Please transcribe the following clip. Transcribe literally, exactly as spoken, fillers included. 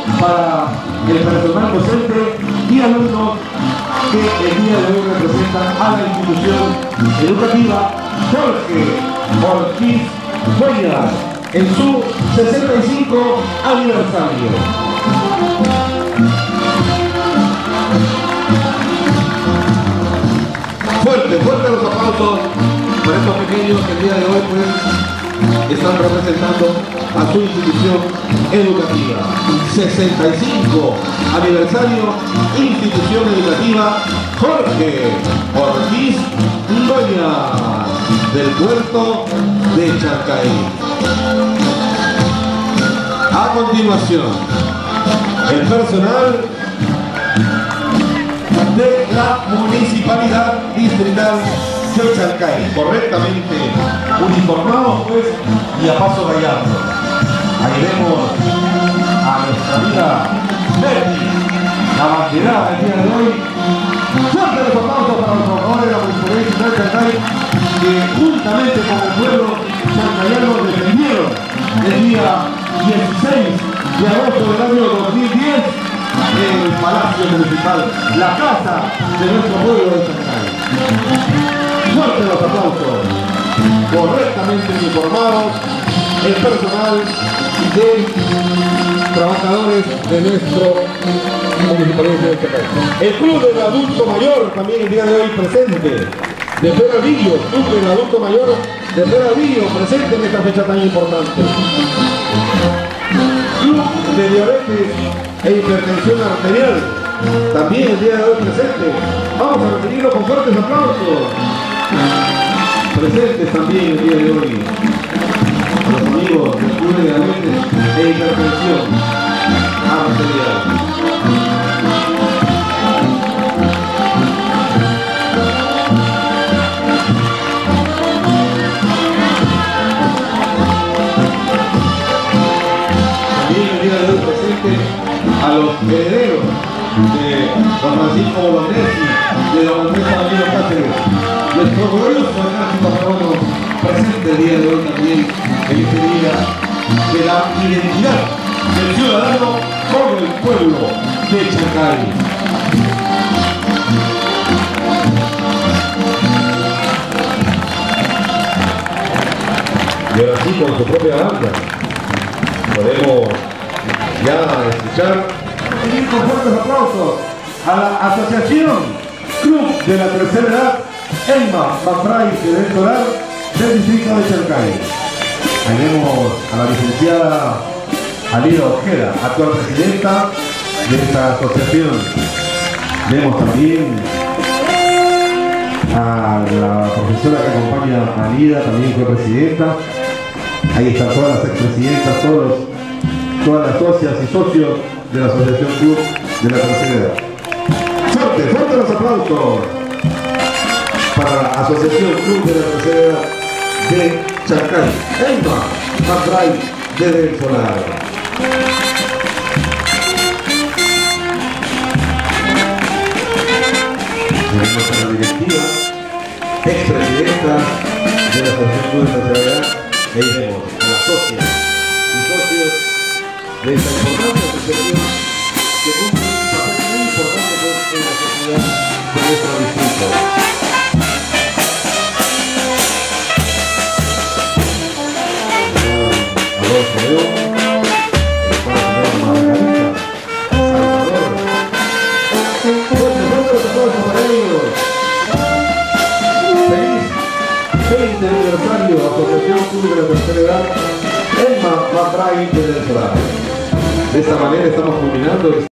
para el personal docente y alumnos que el día de hoy representan a la institución educativa Jorge Ortiz Cuellar en su sesenta y cinco aniversario. Fuerte, fuerte los aplausos para estos pequeños que el día de hoy pues están representando a su institución educativa. sesenta y cinco aniversario, institución educativa Jorge Ortiz Cuellar del puerto de Chancay. A continuación, el personal de la Municipalidad Distrital de Chancay, correctamente uniformados pues y a paso gallardo. Ahí vemos a nuestra amiga Betty, la banderada del día de hoy. Fuerte los aplausos para los trabajadores de la Municipalidad Distrital de Chancay, que juntamente con el pueblo chancayano defendieron el día dieciséis de agosto del año dos mil diez el Palacio Municipal, la casa de nuestro pueblo de Chancay. Fuerte los aplausos, correctamente informados, el personal de trabajadores de nuestro municipalidad de Chancay. El Club del Adulto Mayor también el día de hoy presente, de Peralvillo, Club del Adulto Mayor de Peralvillo presente en esta fecha tan importante. Club de Diabetes e Hipertensión Arterial también el día de hoy presente. Vamos a recibirlo con fuertes aplausos. Presentes también el día de hoy a los amigos del Club de Diabetes e Hipertensión Arterial. A los herederos de Juan Francisco Bolognesi, de don Andrés Sabanino Cáceres, nuestro glorioso ejército peruano presente el día de hoy también en este día de la identidad del ciudadano con el pueblo de Chancay. Y ahora sí, con su propia banda, podemos ya escuchar y con fuertes aplausos a la Asociación Club de la Tercera Edad Emma Mafray del Solar del distrito de Chancay. Tenemos a la licenciada Alida Ojeda, actual presidenta de esta asociación. Tenemos también a la profesora que acompaña a Alida, también fue presidenta. Ahí están todas las expresidentas, todos los todas las socias y socios de la Asociación Club de la Tercera Edad. Fuerte, fuerte los aplausos para la Asociación Club de la Tercera Edad de Chancay. Emma Mafray desde el Solar. Tenemos a la directiva, expresidenta de la Asociación Club de la Tercera Edad. Ahí vemos a las socias y socios de esta importante asociación que cumple un papel muy importante en la sociedad de nuestro distrito. Adolfo León, el padre Margarita, Salvador. Fuerte, fuerte los aplausos para ellos. Feliz veinte aniversario, Asociación Club de la Tercera Edad, Emma Mafray del Solar. De esta manera estamos culminando